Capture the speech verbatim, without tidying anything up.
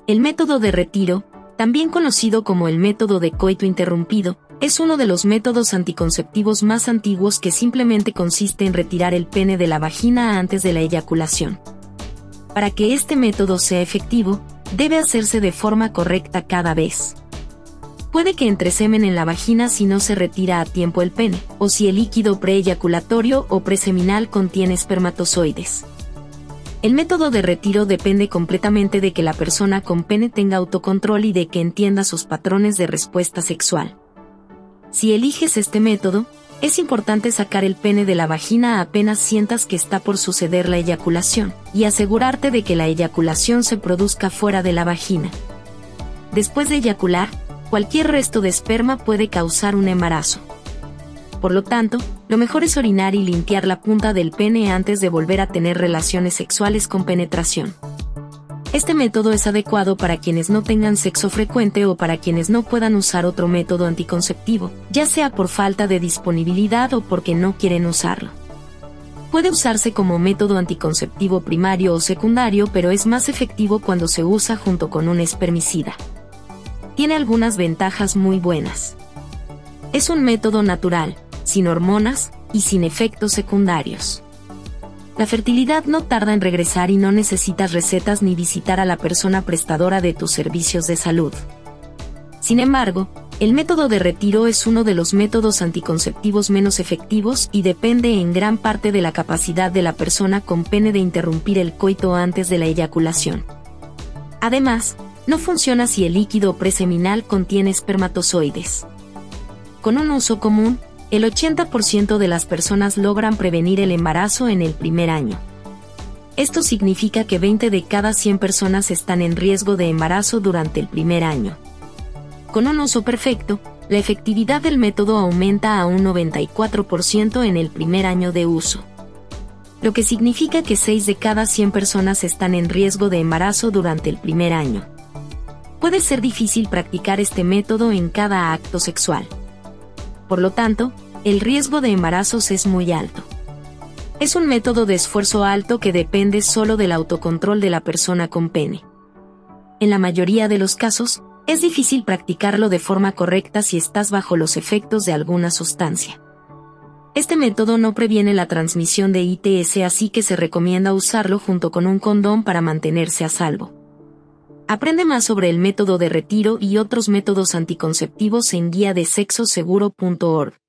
El método de retiro, también conocido como el método de coito interrumpido, es uno de los métodos anticonceptivos más antiguos que simplemente consiste en retirar el pene de la vagina antes de la eyaculación. Para que este método sea efectivo, debe hacerse de forma correcta cada vez. Puede que entre semen en la vagina si no se retira a tiempo el pene, o si el líquido preeyaculatorio o preseminal contiene espermatozoides. El método de retiro depende completamente de que la persona con pene tenga autocontrol y de que entienda sus patrones de respuesta sexual. Si eliges este método, es importante sacar el pene de la vagina apenas sientas que está por suceder la eyaculación, y asegurarte de que la eyaculación se produzca fuera de la vagina. Después de eyacular, cualquier resto de esperma puede causar un embarazo. Por lo tanto, lo mejor es orinar y limpiar la punta del pene antes de volver a tener relaciones sexuales con penetración. Este método es adecuado para quienes no tengan sexo frecuente o para quienes no puedan usar otro método anticonceptivo, ya sea por falta de disponibilidad o porque no quieren usarlo. Puede usarse como método anticonceptivo primario o secundario, pero es más efectivo cuando se usa junto con un espermicida. Tiene algunas ventajas muy buenas. Es un método natural, sin hormonas y sin efectos secundarios. La fertilidad no tarda en regresar y no necesitas recetas ni visitar a la persona prestadora de tus servicios de salud. Sin embargo, el método de retiro es uno de los métodos anticonceptivos menos efectivos y depende en gran parte de la capacidad de la persona con pene de interrumpir el coito antes de la eyaculación. Además, no funciona si el líquido preseminal contiene espermatozoides. Con un uso común, el ochenta por ciento de las personas logran prevenir el embarazo en el primer año. Esto significa que veinte de cada cien personas están en riesgo de embarazo durante el primer año. Con un uso perfecto, la efectividad del método aumenta a un noventa y cuatro por ciento en el primer año de uso. Lo que significa que seis de cada cien personas están en riesgo de embarazo durante el primer año. Puede ser difícil practicar este método en cada acto sexual. Por lo tanto, el riesgo de embarazos es muy alto. Es un método de esfuerzo alto que depende solo del autocontrol de la persona con pene. En la mayoría de los casos, es difícil practicarlo de forma correcta si estás bajo los efectos de alguna sustancia. Este método no previene la transmisión de I T S, así que se recomienda usarlo junto con un condón para mantenerse a salvo. Aprende más sobre el método de retiro y otros métodos anticonceptivos en guía de sexo seguro punto org.